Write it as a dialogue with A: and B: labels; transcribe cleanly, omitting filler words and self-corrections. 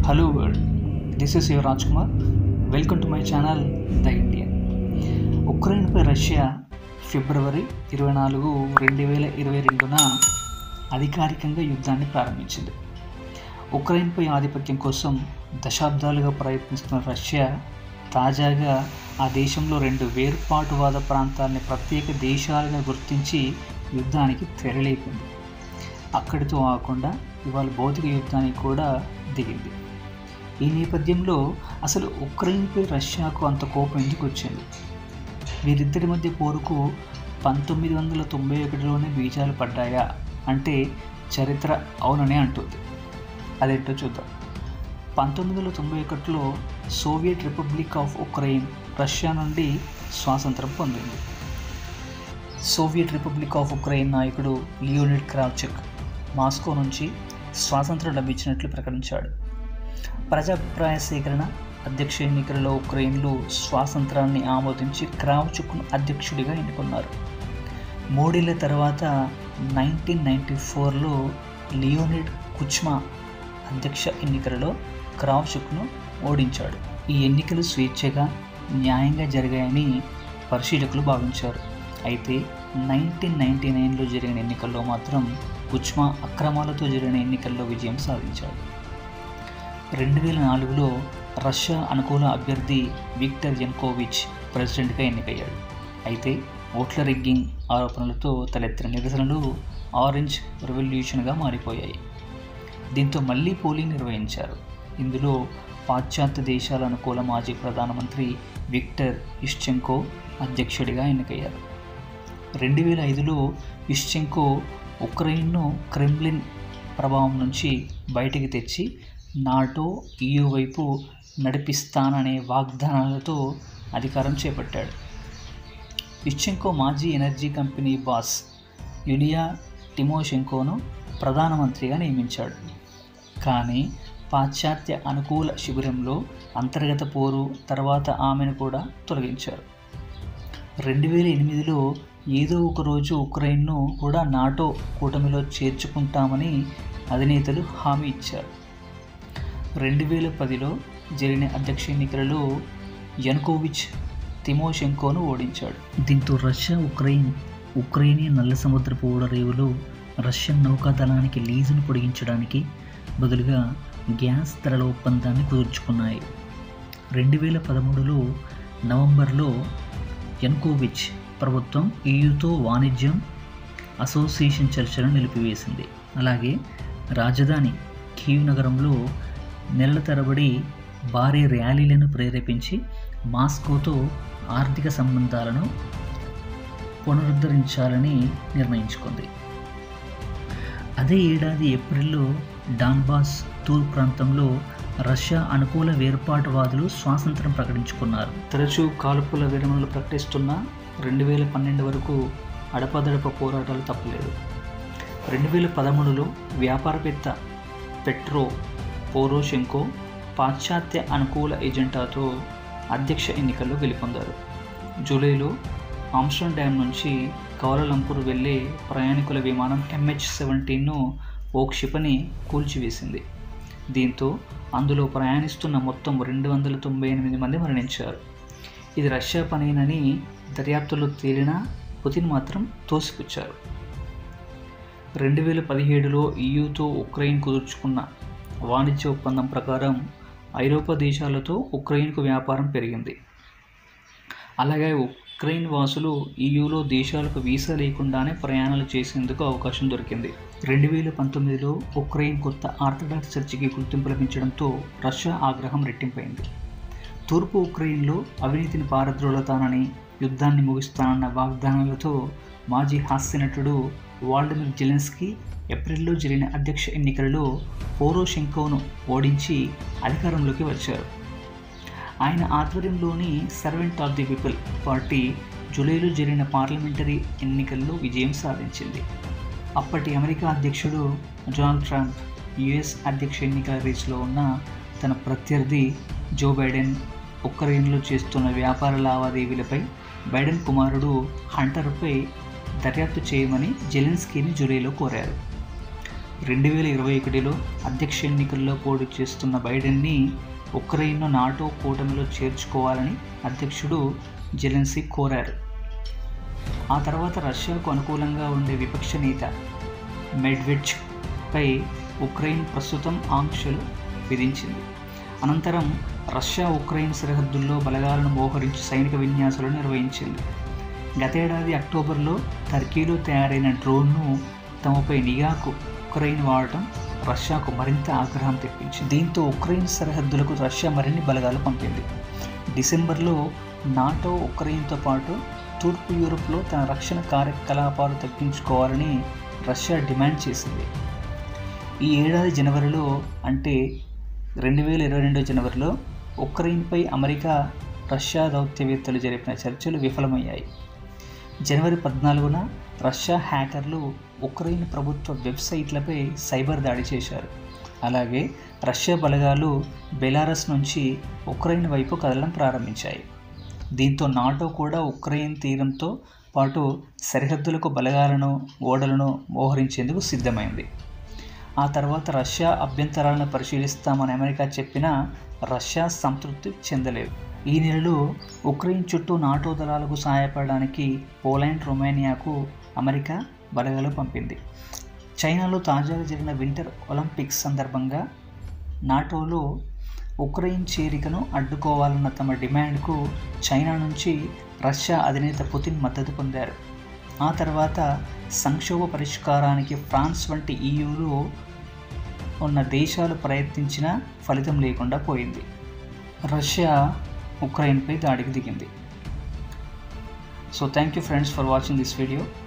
A: Hello world, this is your Rajkumar. Welcome to my channel The Indian. ఉక్రెయిన్పై Russia ఫిబ్రవరి 24, 2022న అధికారికంగా యుద్ధాన్ని ప్రారంభించింది. ఉక్రెయిన్పై ఆధిపత్యం కోసం దశాబ్దాలుగా ప్రయత్నిస్తున్న రష్యా తాజాగా ఆ దేశంలో 2 వేర్పాటువాద ప్రాంతాలని ప్రత్యేక దేశాలుగా గుర్తించి యుద్ధానికి తెరలేపింది. అక్కడితో ఆగకుండా ఇవాళ భౌతిక యుద్ధానికి కూడా దిగింది. ఈ నేపథ్యంలో అసలు ఉక్రెయిన్పై రష్యాకు అంత కోపం ఎందుకు వచ్చింది? వీరిద్దరి మధ్య పోరుకు 1991లోనే బీజాలు పడ్డాయా అంటే చరిత్ర అవుననే అంటుంది. అదేంటో చూద్దాం. 1991లో Soviet Republic of Ukraine Russia నుండి స్వాతంత్రం పొందింది. సోవియట్ రిపబ్లిక్ ఆఫ్ ఉక్రెయిన్ నాయకుడు లియోనిడ్ క్రావ్చుక్ మాస్కో నుంచి స్వాతంత్రం లభించినట్లు ప్రకటించాడు. ప్రజాభిప్రాయ సేకరణ అధ్యక్ష ఎన్నికలలో ఉక్రెయిన్లు స్వాతంత్రాన్ని ఆమోదించి క్రావ్చుక్ను అధ్యక్షుడిగా ఎన్నుకున్నారు. 3 ఏళ్ల తర్వాత 1994లో లియోనిడ్ కుచ్మా అధ్యక్ష ఎన్నికలలో క్రావ్చుక్ను ఓడించాడు. ఈ ఎన్నికలు స్వేచ్ఛగా న్యాయంగా జరిగాయని పరిశీలకులు భావించారు. అయితే 1999లో జరిగిన ఎన్నికల్లో మాత్రం కుచ్మా అక్రమాలతో జరిగిన ఎన్నికల్లో విజయం సాధించాడు. 2004లో రష్యా అనుకూల అభ్యర్థి విక్టర్ యనుకోవిచ్ ప్రెసిడెంట్గా ఎన్నికయ్యాడు. అయితే ఓట్ల రిగ్గింగ్ ఆరోపణలతో తలెత్తిన నిరసనలు ఆరెంజ్ రెవల్యూషన్గా మారిపోయాయి. దీంతో మళ్ళీ పోలింగ్ నిర్వహించారు. ఇందులో పాశ్చాత్య దేశాల అనుకూల మాజీ ప్రధానమంత్రి విక్టర్ యుష్చెంకో అధ్యక్షుడిగా ఎన్నికయ్యారు. 2005లో యుష్చెంకో ఉక్రెయిన్ను క్రెమ్లిన్ ప్రభావం నుంచి బయటికి తెచ్చి నాటో, EU వైపు నడిపిస్తాననే వాగ్దానాలతో అధికారం చేపట్టాడు. యుష్చెంకో మాజీ ఎనర్జీ కంపెనీ బాస్ యులియా టిమోషెంకోను ప్రధానమంత్రిగా నియమించాడు. కానీ పాశ్చాత్య అనుకూల శిబిరంలో అంతర్గత పోరు తర్వాత ఆమెను కూడా తొలగించారు. 2008లో ఏదో ఒక రోజు ఉక్రెయిన్ను కూడా నాటో కూటమిలో చేర్చుకుంటామని అధినేతలు హామీ ఇచ్చారు. 2010లో జరిగిన అధ్యక్ష ఎన్నికలలో యనుకోవిచ్ తిమోషెంకోను ఓడించాడు. దీంతో రష్యా ఉక్రెయినియన్ నల్ల సముద్రపు ఓడరేవులో రష్యన్ నౌకాదళానికి లీజును పొడిగించడానికి బదులుగా గ్యాస్ ధరల ఒప్పందాన్ని కుదుర్చుకున్నాయి. 2013లో నవంబర్లో యనుకోవిచ్ ప్రభుత్వం EUతో వాణిజ్యం అసోసియేషన్ చర్చలను నిలిపివేసింది. అలాగే రాజధాని కీవ్ నగరంలో నెలల తరబడి భారీ ర్యాలీలను ప్రేరేపించి మాస్కోతో ఆర్థిక సంబంధాలను పునరుద్ధరించాలని నిర్ణయించుకుంది. అదే ఏడాది ఏప్రిల్లో డాన్బాస్ తూర్పు ప్రాంతంలో రష్యా అనుకూల వేర్పాటువాదులు స్వాతంత్రం ప్రకటించుకున్నారు. తరచూ కాల్పుల విరమణలు ప్రకటిస్తున్న 2012 వరకు అడపదడప పోరాటాలు తప్పలేదు. 2013లో వ్యాపారవేత్త పెట్రో పోరోషెంకో పాశ్చాత్య అనుకూల ఎజెండాతో అధ్యక్ష ఎన్నికల్లో గెలుపొందారు. జూలైలో ఆమ్స్టర్డామ్ నుంచి కౌలాలంపూర్ వెళ్లే ప్రయాణికుల విమానం MH17ను ఓ క్షిపణి కూల్చివేసింది. దీంతో అందులో ప్రయాణిస్తున్న మొత్తం 298 మంది మరణించారు. ఇది రష్యా పనేనని దర్యాప్తులో తేలినా పుతిన్ మాత్రం తోసిపుచ్చారు. 2017లో EUతో ఉక్రెయిన్ కుదుర్చుకున్న వాణిజ్య ఒప్పందం ప్రకారం ఐరోపా దేశాలతో ఉక్రెయిన్కు వ్యాపారం పెరిగింది. అలాగే ఉక్రెయిన్ వాసులు EUలో దేశాలకు వీసా లేకుండానే ప్రయాణాలు చేసేందుకు అవకాశం దొరికింది. 2019లో ఉక్రెయిన్ కొత్త ఆర్థడాక్స్ చర్చికి గుర్తింపు లభించడంతో రష్యా ఆగ్రహం రెట్టింపైంది. తూర్పు ఉక్రెయిన్లో అవినీతిని పారద్రోలతానని, యుద్ధాన్ని ముగిస్తానన్న వాగ్దానాలతో మాజీ హాస్య నటుడు వాల్డిమిర్ జెలెన్స్కీ ఏప్రిల్లో జరిగిన అధ్యక్ష ఎన్నికలలో పోరోషెంకోను ఓడించి అధికారంలోకి వచ్చారు. ఆయన ఆధ్వర్యంలోని Servant of the People party జూలైలో జరిగిన పార్లమెంటరీ ఎన్నికల్లో విజయం సాధించింది. అప్పటి అమెరికా అధ్యక్షుడు డొనాల్డ్ ట్రంప్ US అధ్యక్ష ఎన్నికల రేసులో ఉన్న తన ప్రత్యర్థి జో బైడెన్ ఉక్రెయిన్లో చేస్తున్న వ్యాపార లావాదేవీలపై బైడెన్ కుమారుడు హంటర్పై దర్యాప్తు చేయమని జెలెన్స్కీని జూలైలో కోరారు. 2021లో అధ్యక్ష ఎన్నికల్లో పోటీ చేస్తున్న బైడెన్ని ఉక్రెయిన్ను నాటో కూటమిలో చేర్చుకోవాలని అధ్యక్షుడు జెలెన్స్కీ కోరారు. ఆ తర్వాత రష్యాకు అనుకూలంగా ఉండే విపక్ష నేత మెడ్వెడ్చెవ్పై ఉక్రెయిన్ ప్రస్తుతం ఆంక్షలు విధించింది. అనంతరం రష్యా ఉక్రెయిన్ సరిహద్దుల్లో బలగాలను మోహరించి సైనిక విన్యాసాలు నిర్వహించింది. గతేడాది అక్టోబర్లో టర్కీలో తయారైన డ్రోన్ను తమపై నిఘాకు ఉక్రెయిన్ వాడటం రష్యాకు మరింత ఆగ్రహం తెప్పించింది. దీంతో ఉక్రెయిన్ సరిహద్దులకు రష్యా మరిన్ని బలగాలు పంపింది. డిసెంబర్లో నాటో ఉక్రెయిన్తో పాటు తూర్పు యూరోప్లో తన రక్షణ కార్యకలాపాలు తగ్గించుకోవాలని రష్యా డిమాండ్ చేసింది. ఈ ఏడాది జనవరిలో, అంటే 2022 జనవరిలో ఉక్రెయిన్పై అమెరికా, రష్యా దౌత్యవేత్తలు జరిపిన చర్చలు విఫలమయ్యాయి. జనవరి 14న రష్యా హ్యాకర్లు ఉక్రెయిన్ ప్రభుత్వ వెబ్సైట్లపై సైబర్ దాడి చేశారు. అలాగే రష్యా బలగాలు బెలారస్ నుంచి ఉక్రెయిన్ వైపు కదలడం ప్రారంభించాయి. దీంతో నాటో కూడా ఉక్రెయిన్ తీరంతో పాటు సరిహద్దులకు బలగాలను, ఓడలను మోహరించేందుకు సిద్ధమైంది. ఆ తర్వాత రష్యా అభ్యంతరాలను పరిశీలిస్తామని అమెరికా చెప్పినా రష్యా సంతృప్తి చెందలేదు. ఈ నెలలో ఉక్రెయిన్ చుట్టూ నాటో దళాలకు సహాయపడడానికి పోలాండ్, రొమేనియాకు అమెరికా బలగాలు పంపింది. చైనాలో తాజాగా జరిగిన వింటర్ ఒలింపిక్స్ సందర్భంగా నాటోలో ఉక్రెయిన్ చేరికను అడ్డుకోవాలన్న తమ డిమాండ్కు చైనా నుంచి రష్యా అధినేత పుతిన్ మద్దతు పొందారు. ఆ తర్వాత సంక్షోభ పరిష్కారానికి ఫ్రాన్స్ వంటి EUలో ఉన్న దేశాలు ప్రయత్నించినా ఫలితం లేకుండా పోయింది. రష్యా ఉక్రెయిన్పై దాడికి దిగింది. So thank you friends for watching this video.